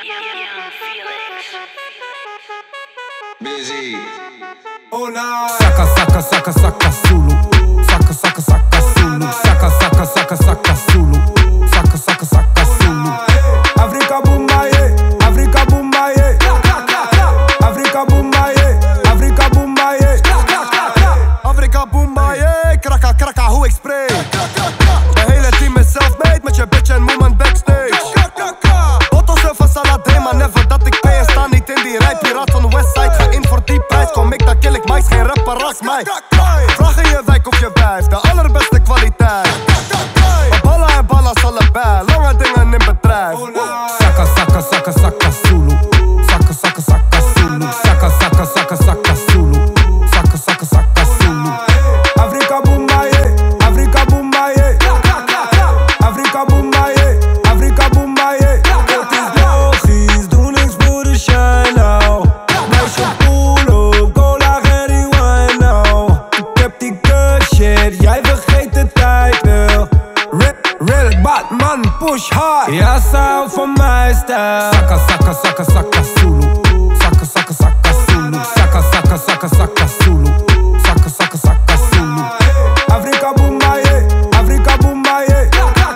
Busy. Saka, saka, saka, saka, Zulu. Saka, saka, saka, Zulu. Saka, saka, saka, saka, Zulu. Saka, saka, saka, Zulu. Afrika Boombaye, Afrika Boombaye. Afrika Boombaye, Afrika Boombaye. Afrika Boombaye, kraka, kraka, hoe ik spray. De hele team is self-made met je bitch en moment backstage. Otto van Saladé, maar never dat ik pay en sta niet in die rij. Piraat van Westside, ga in voor die prijs. Kom ik, dan kill ik Mike's, geen rapper als mij. Vraag in je wijk of je wijf, de allerbeste kwaliteit. Ballen en ballas allebei, lange dingen in bedrijf. Saka, saka, saka, saka, Zulu. Saka, saka, saka, Zulu. Saka, saka, saka, saka, Zulu. Saka, saka, saka, Zulu. Afrika Boombaye, Afrika Boombaye. Afrika Boombaye, Afrika Boombaye. Het is logisch, doe niks voor de shine now. Meisje pull up, go laag en rewind now. Ik heb die good shit, jij vergeet de tijd wel. Real Batman, push hard. Ja, ze houdt van mijn stijl. Saka, saka, saka, saka, Zulu. Saka, saka, saka, Zulu. Saka, saka, saka, saka, Zulu. Saka, saka, saka, Zulu. Afrika Boombaye, Afrika Boombaye.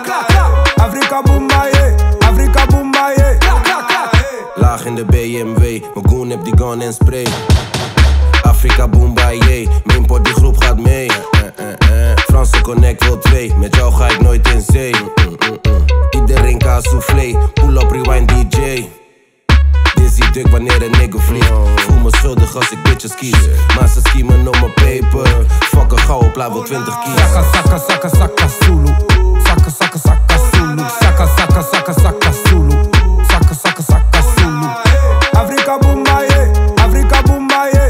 Afrika Boombaye, Afrika Boombaye. Laag in de BMW, mijn goon heb die gun en spray. Afrika Boombaye, mijn pot die groep gaat mee. Franse connect wil 2, met jou ga ik nooit in zee. Iedereen kan soufflé, pull up rewind DJ. Dizzy duk wanneer een nigga vliegt. Voel me schuldig als ik bitches kies, maar ze schiemen op mijn paper. Fuck een gauw op level 20 kies. Saka, saka, saka, saka, Zulu. Saka, saka, saka, Zulu. Saka, saka, saka, saka, Zulu. Saka, saka, saka, Zulu. Afrika Boombaye, Afrika Boombaye.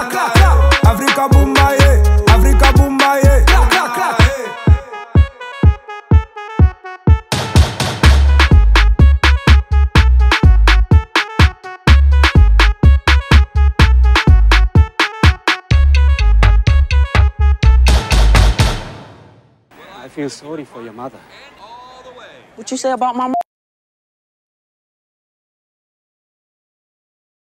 Afrika Boombaye, Afrika Boombaye. I feel sorry for your mother. What you say about my mom?